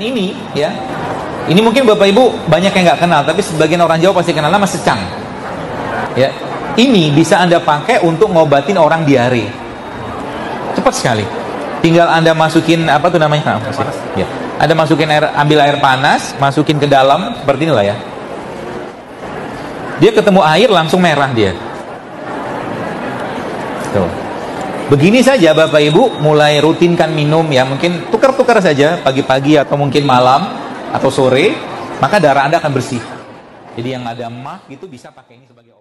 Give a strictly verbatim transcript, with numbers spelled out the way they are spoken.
Dan ini ya, ini mungkin Bapak Ibu banyak yang nggak kenal, tapi sebagian orang Jawa pasti kenal, nama secang. Ya, ini bisa Anda pakai untuk ngobatin orang diare. Cepat sekali. Tinggal Anda masukin apa tuh namanya? Nah, ya. Anda masukin air, ambil air panas, masukin ke dalam seperti inilah ya. Dia ketemu air langsung merah dia. Tuh. Begini saja Bapak Ibu mulai rutinkan minum ya, mungkin tukar-tukar saja pagi-pagi atau mungkin malam atau sore, maka darah Anda akan bersih. Jadi yang ada emah itu bisa pakai ini sebagai obat.